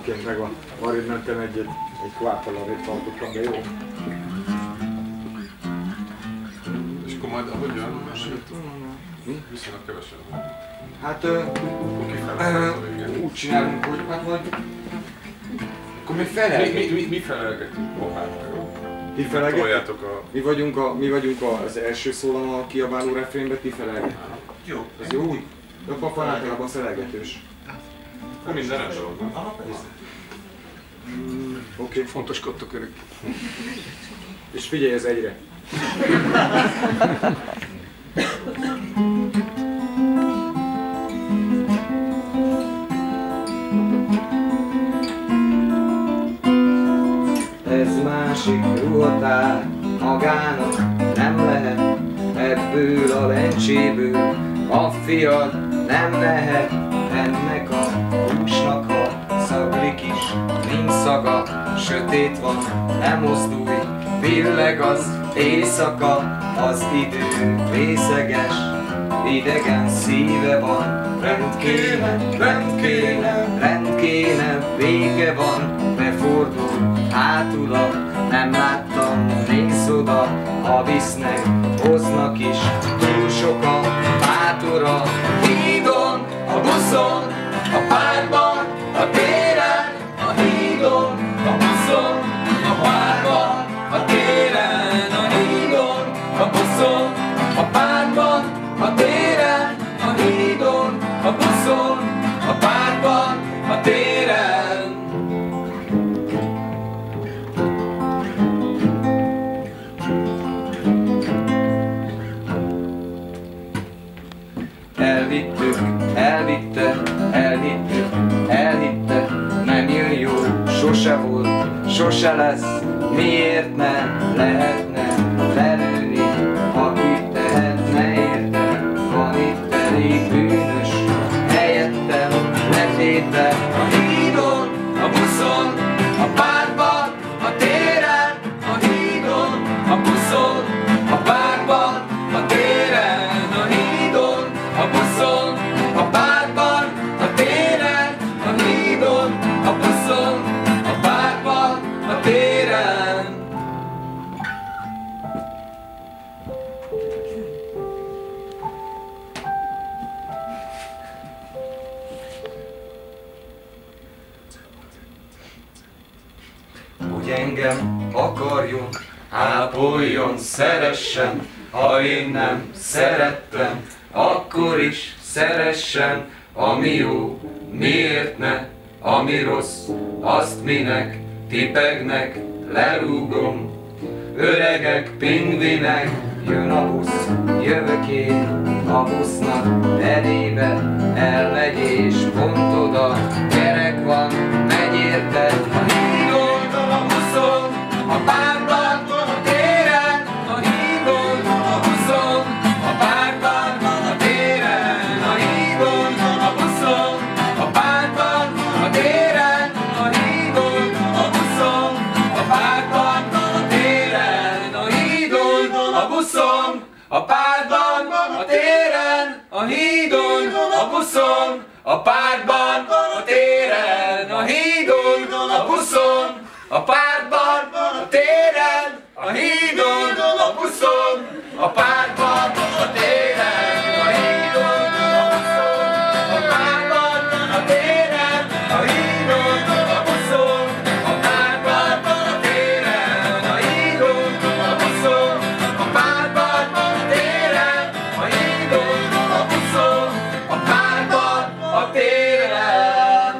Oké, megvan. Arrébb mentem egy kvártal arrébb tartottam, de jó. És akkor majd ahogyan, viszonylag kevesen. Hát úgy csinálunk, hogy hát majd... Akkor mi felelgetünk. Mi felelgetünk pohárra, jó? Ti felelgetünk? Toljátok a... Mi vagyunk az első szólam a kiabáló refrénbe, ti felelgetünk. Jó. Ez jó úgy? De a papa általában felelgetős. Akkor minden dolog, nem? Oké. Fontos kottakörök. És figyelj ez egyre. Ez másik ruhatár magának nem lehet, ebből a lencséből a fiad nem mehet. Ennek a húsnak a szaglik is nincs szaga, sötét van, nem mozdulj, billeg az éjszaka, az idő részeges, idegen szíve van. Rend kéne, rend kéne, rend kéne, vége van, befordul hátulak, nem láttam, mész oda, ha visznek, hoznak is, túl sokan, bátora, hídon, a buszon, a párban, a téren, a hídon, a buszon, a párban, a téren, a hídon, a buszon, a párban, a téren, a hídon, a buszon, a párban, a téren. Elvittük, elvitte, elhittük, elhitte, nem jön jó, sose volt, sose lesz, miért nem lehetne lelőni, aki tehetne érte, van itt elég bűnös, helyettem, letétbe, a hídon, a buszon, a párban, a téren, a hídon, a buszon, a párban, a téren, a hídon, a buszon, a párban, a téren, a hídon, a buszon, a párban, a téren. Hogy engem akarjon, ápoljon, szeressen, ha én nem szerettem, akkor is szeressen, ami jó, miért ne, ami rossz, azt minek, tipegnek, lerúgom. Öregek, pingvinek, jön a busz, jövök én, a busznak elébe, elmegy és pont oda, gyerek van, megy érte, a hídon, a buszon, a párban, a téren, a hídon, a buszon, a párban, a téren, a hídon, a buszon, a párban, a téren, a hídon, a buszon, a párban, a téren, a hídon, a buszon, a párban, a téren, a hídon, a buszon, a párban, a téren, a hídon, a buszon, a párban, a téren, a hídon, a buszon, a párban, a téren, a hídon, a buszon, a párban, a téren, a hídon, a buszon, a párban, a téren, a hídon, a buszon, a párban, a téren, a hídon, a buszon, a párban, a téren.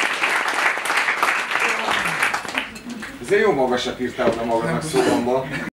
Ezért jó magasat írtál oda magadnak szólamban.